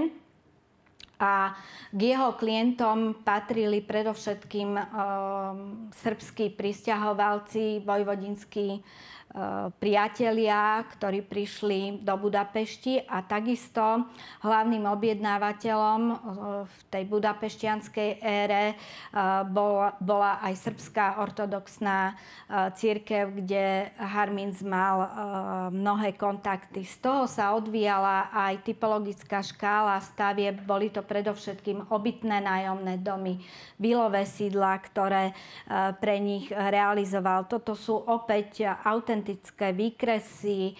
a k jeho klientom patrili predovšetkým srbskí prisťahovalci, vojvodinskí priatelia, ktorí prišli do Budapešti, a takisto hlavným objednávateľom v tej budapešťanskej ére bola aj srbská ortodoxná cirkev, kde Harminc mal mnohé kontakty. Z toho sa odvíjala aj typologická škála stavieb. Boli to predovšetkým obytné nájomné domy, vilové sídla, ktoré pre nich realizoval. Toto sú opäť autentické výkresy,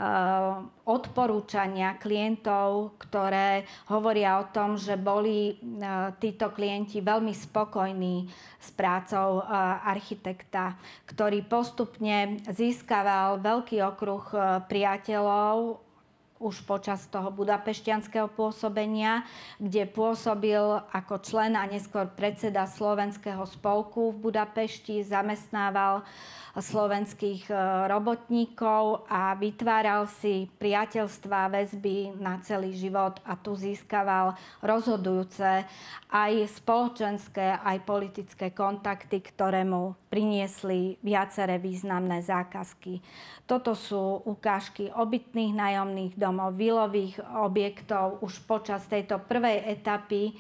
odporúčania klientov, ktoré hovoria o tom, že boli títo klienti veľmi spokojní s prácou architekta, ktorý postupne získaval veľký okruh priateľov už počas toho budapešťanského pôsobenia, kde pôsobil ako člen a neskôr predseda Slovenského spolku v Budapešti, zamestnával slovenských robotníkov a vytváral si priateľstvá, väzby na celý život, a tu získaval rozhodujúce aj spoločenské, aj politické kontakty, ktoré mu priniesli viaceré významné zákazky. Toto sú ukážky obytných nájomných domov, vilových objektov. Už počas tejto prvej etapy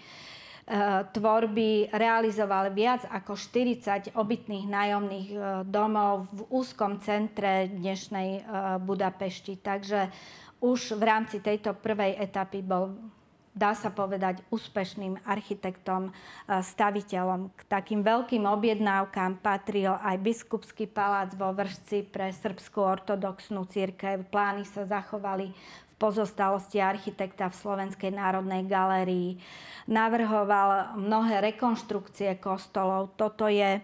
tvorby realizoval viac ako 40 obytných nájomných domov v úzkom centre dnešnej Budapešti. Takže už v rámci tejto prvej etapy bol, dá sa povedať, úspešným architektom, staviteľom. K takým veľkým objednávkam patril aj biskupský palác vo Vršci pre srbskú ortodoxnú cirkev. Plány sa zachovali pozostalosti architekta v Slovenskej národnej galérii. Navrhoval mnohé rekonštrukcie kostolov. Toto je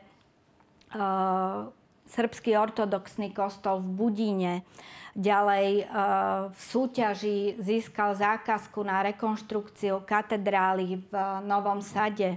srbský ortodoxný kostol v Budíne. Ďalej v súťaži získal zákazku na rekonštrukciu katedrály v Novom Sade.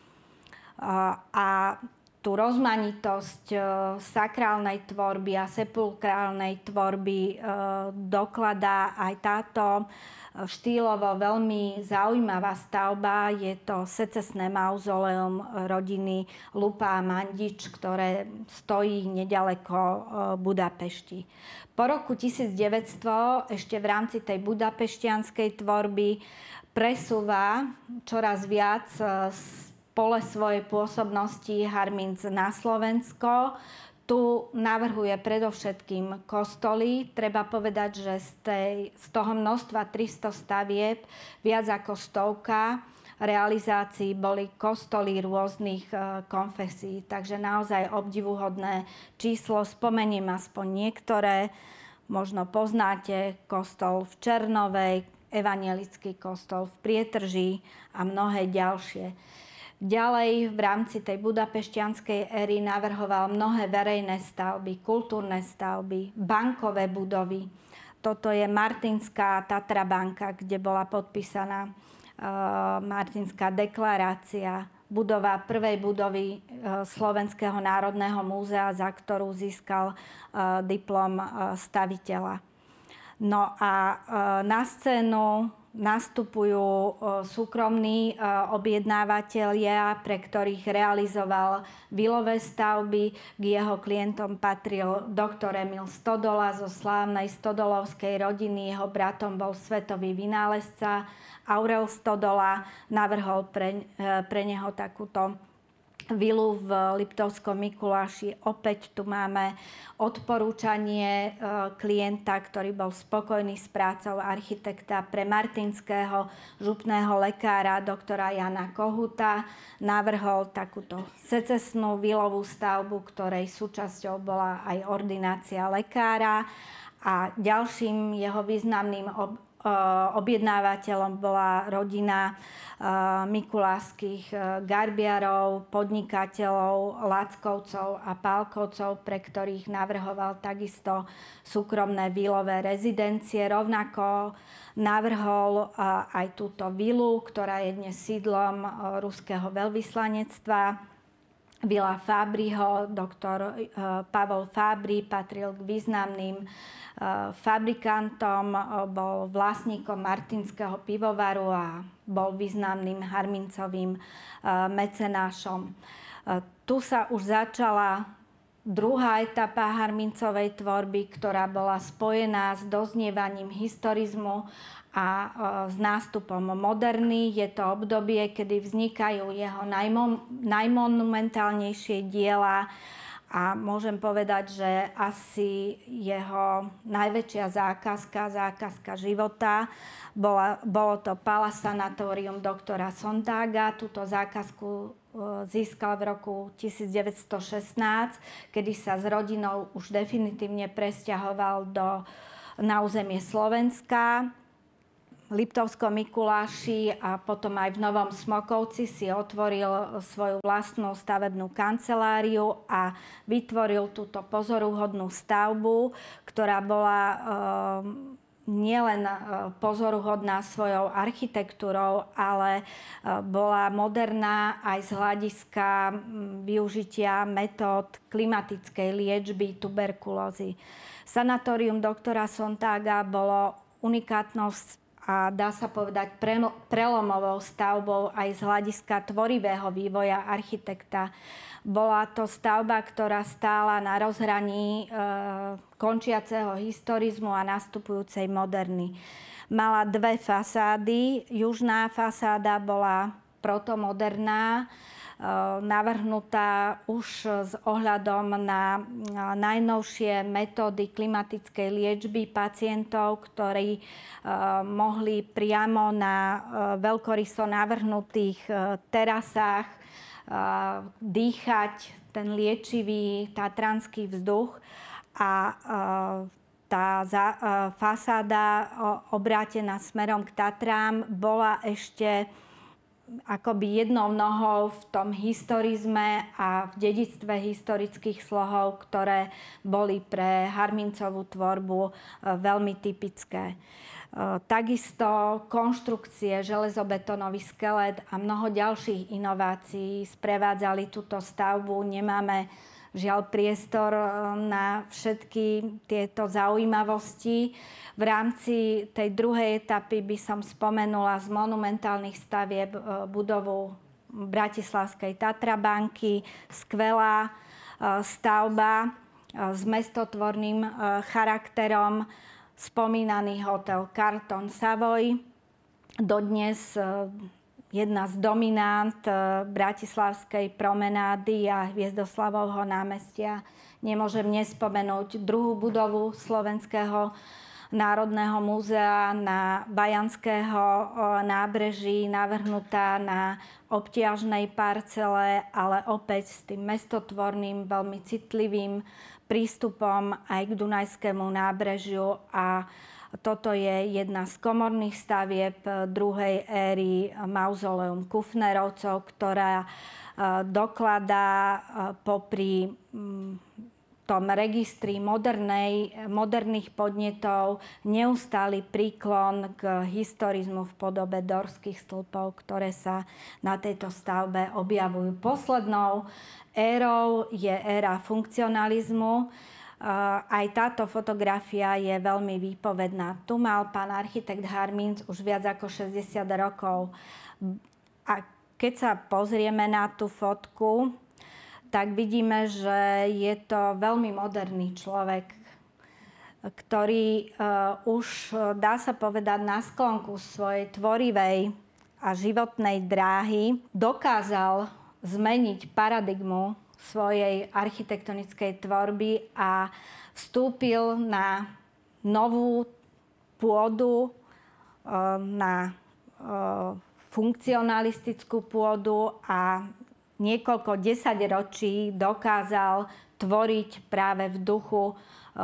A tú rozmanitosť sakrálnej tvorby a sepulkrálnej tvorby dokladá aj táto štýlovo veľmi zaujímavá stavba. Je to secesné mauzoleum rodiny Lupa a Mandič, ktoré stojí nedaleko Budapešti. Po roku 1900 ešte v rámci tej budapešťanskej tvorby presúva čoraz viac pole svojej pôsobnosti Harminc na Slovensko. Tu navrhuje predovšetkým kostoly. Treba povedať, že z toho množstva 300 stavieb viac ako 100 realizácií boli kostoly rôznych konfesí. Takže naozaj obdivuhodné číslo. Spomeniem aspoň niektoré. Možno poznáte kostol v Černovej, evanjelický kostol v Prietrží a mnohé ďalšie. Ďalej v rámci tej budapešťanskej éry navrhoval mnohé verejné stavby, kultúrne stavby, bankové budovy. Toto je Martinská Tatra banka, kde bola podpísaná Martinská deklarácia, budova prvej budovy Slovenského národného múzea, za ktorú získal diplom staviteľa. No a na scénu nastupujú súkromní objednávateľia, pre ktorých realizoval vilové stavby. K jeho klientom patril doktor Emil Stodola zo slávnej stodolovskej rodiny. Jeho bratom bol svetový vynálezca Aurel Stodola. Navrhol pre neho takúto vilu v Liptovskom Mikuláši. Opäť tu máme odporúčanie klienta, ktorý bol spokojný s prácou architekta, pre martinského župného lekára doktora Jana Kohuta. Navrhol takúto secesnú vilovú stavbu, ktorej súčasťou bola aj ordinácia lekára. A ďalším jeho významným objednávateľom bola rodina mikulášskych garbiarov, podnikateľov, lackovcov a pálkovcov, pre ktorých navrhoval takisto súkromné vilové rezidencie. Rovnako navrhol aj túto vilu, ktorá je dnes sídlom ruského veľvyslanectva. Vila Fabriho, doktor Pavol Fabri patril k významným fabrikantom, bol vlastníkom Martinského pivovaru a bol významným harmincovým mecenášom. Tu sa už začala druhá etapa harmincovej tvorby, ktorá bola spojená s doznievaním historizmu a s nástupom moderny. Je to obdobie, kedy vznikajú jeho najmonumentálnejšie diela a môžem povedať, že asi jeho najväčšia zákazka života bolo to Palace Sanatorium doktora Sontaga. Túto zákazku získal v roku 1916, kedy sa s rodinou už definitívne presťahoval na územie Slovenska. Liptovskom Mikuláši a potom aj v Novom Smokovci si otvoril svoju vlastnú stavebnú kanceláriu a vytvoril túto pozoruhodnú stavbu, ktorá bola nielen pozoruhodná svojou architektúrou, ale bola moderná aj z hľadiska využitia metód klimatickej liečby tuberkulózy. Sanatórium doktora Sontaga bolo unikátnosť a dá sa povedať prelomovou stavbou aj z hľadiska tvorivého vývoja architekta. Bola to stavba, ktorá stála na rozhraní končiaceho historizmu a nastupujúcej moderny. Mala dve fasády. Južná fasáda bola protomoderná, navrhnutá už s ohľadom na najnovšie metódy klimatickej liečby pacientov, ktorí mohli priamo na veľkoryso navrhnutých terasách dýchať ten liečivý tatranský vzduch a tá fasáda obrátená smerom k Tatrám bola ešte akoby jednou nohou v tom historizme a v dedičstve historických slohov, ktoré boli pre harmincovú tvorbu veľmi typické. Takisto konštrukcie, železobetónový skelet a mnoho ďalších inovácií sprevádzali túto stavbu. Nemáme žiaľ priestor na všetky tieto zaujímavosti. V rámci tej druhej etapy by som spomenula z monumentálnych stavieb budovu Bratislavskej Tatrabanky. Skvelá stavba s mestotvorným charakterom, spomínaný hotel Carlton Savoy. Dodnes jedna z dominant bratislavskej promenády a Hviezdoslavovho námestia. Nemôžem nespomenúť druhú budovu Slovenského národného múzea na Bajanského nábreží, navrhnutá na obťažnej parcele, ale opäť s tým mestotvorným, veľmi citlivým prístupom aj k Dunajskému nábrežiu. A toto je jedna z komorných stavieb druhej éry, mauzoleum Kufnerovcov, ktorá dokladá popri tom registri moderných podnetov neustály príklon k historizmu v podobe dorských stĺpov, ktoré sa na tejto stavbe objavujú. Poslednou érou je éra funkcionalizmu. Aj táto fotografia je veľmi výpovedná. Tu mal pán architekt Harminc už viac ako 60 rokov. A keď sa pozrieme na tú fotku, tak vidíme, že je to veľmi moderný človek, ktorý už, dá sa povedať, na sklonku svojej tvorivej a životnej dráhy dokázal zmeniť paradigmu svojej architektonickej tvorby a vstúpil na novú pôdu, na funkcionalistickú pôdu a niekoľko desaťročí dokázal tvoriť práve v duchu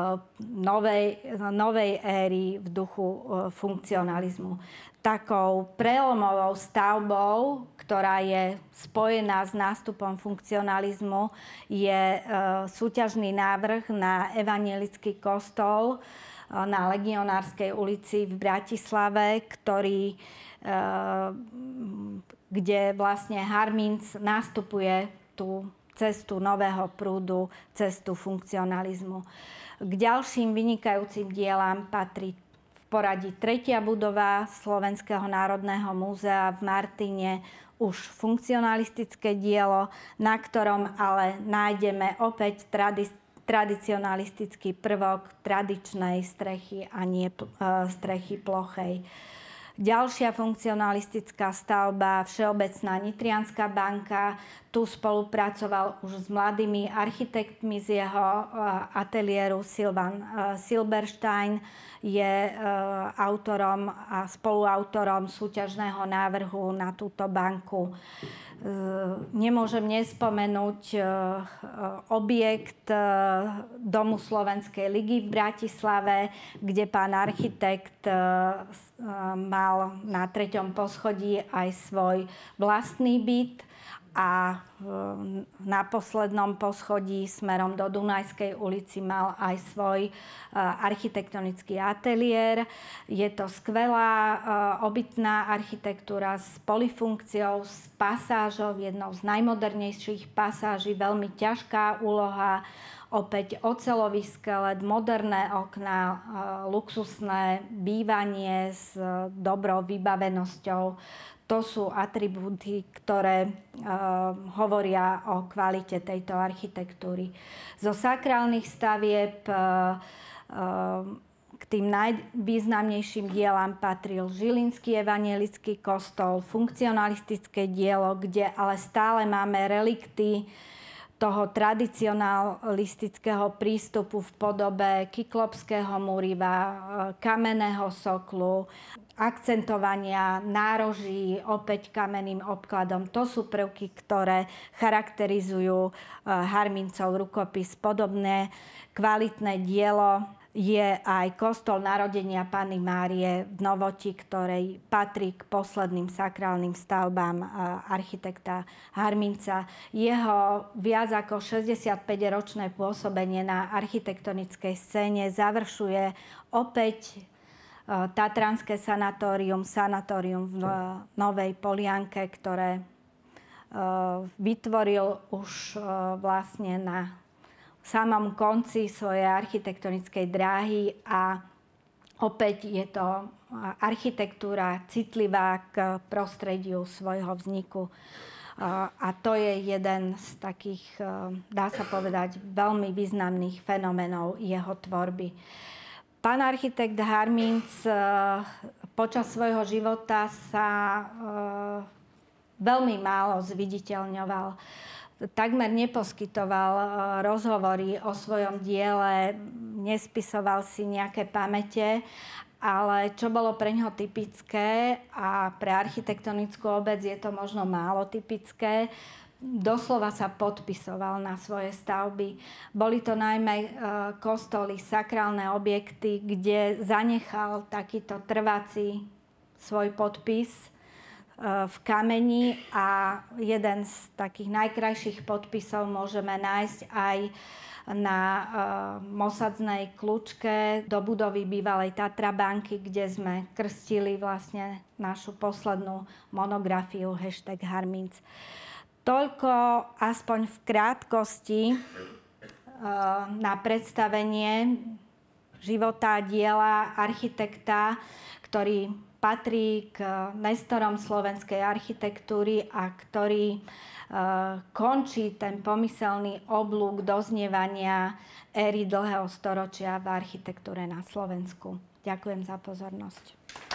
novej éry, v duchu funkcionalizmu. Takou prelomovou stavbou, ktorá je spojená s nástupom funkcionalizmu, je súťažný návrh na evanjelický kostol na Legionárskej ulici v Bratislave, kde vlastne Harminc nastupuje tú cestu nového prúdu, cestu funkcionalizmu. K ďalším vynikajúcim dielam patrí v poradí tretia budova Slovenského národného múzea v Martine, už funkcionalistické dielo, na ktorom ale nájdeme opäť tradicionalistický prvok tradičnej strechy a nie strechy plochej. Ďalšia funkcionalistická stavba, Všeobecná Nitrianska banka. Tu spolupracoval už s mladými architektmi z jeho ateliéru. Silvan Silberstein je autorom a spoluautorom súťažného návrhu na túto banku. Nemôžem nespomenúť objekt Domu Slovenskej ligy v Bratislave, kde pán architekt mal na 3. poschodí aj svoj vlastný byt a na poslednom poschodí smerom do Dunajskej ulici mal aj svoj architektonický ateliér. Je to skvelá obytná architektúra s polyfunkciou, s pasážou, jednou z najmodernejších pasáží, veľmi ťažká úloha, opäť oceľový skelet, moderné okná, luxusné bývanie s dobrou vybavenosťou. To sú atribúty, ktoré hovoria o kvalite tejto architektúry. Zo sakrálnych stavieb k tým najvýznamnejším dielam patril Žilinský evanjelický kostol, funkcionalistické dielo, kde ale stále máme relikty toho tradicionalistického prístupu v podobe kyklopského múriva, kamenného soklu, akcentovania nároží opäť kamenným obkladom. To sú prvky, ktoré charakterizujú Harmincov rukopis. Podobné kvalitné dielo je aj kostol Narodenia Panny Márie v Novoti, ktorej patrí k posledným sakrálnym stavbám architekta Harminca. Jeho viac ako 65-ročné pôsobenie na architektonickej scéne završuje opäť Tatranské sanatórium v Novej Polianke, ktoré vytvoril už vlastne na samom konci svojej architektonickej dráhy a opäť je to architektúra citlivá k prostrediu svojho vzniku. A to je jeden z takých, dá sa povedať, veľmi významných fenoménov jeho tvorby. Pán architekt Harminc počas svojho života sa veľmi málo zviditeľňoval. Takmer neposkytoval rozhovory o svojom diele, nespisoval si nejaké pamäte, ale čo bolo pre ňoho typické a pre architektonickú obec je to možno málo typické, doslova sa podpisoval na svoje stavby. Boli to najmä kostoly, sakrálne objekty, kde zanechal takýto trvací svoj podpis v kameni a jeden z takých najkrajších podpisov môžeme nájsť aj na Mosadznej kľúčke do budovy bývalej Tatra banky, kde sme krstili vlastne našu poslednú monografiu #Harminc. Toľko aspoň v krátkosti na predstavenie života a diela architekta, ktorý patrí k nestorom slovenskej architektúry a ktorý končí ten pomyselný oblúk doznievania éry dlhého storočia v architektúre na Slovensku. Ďakujem za pozornosť.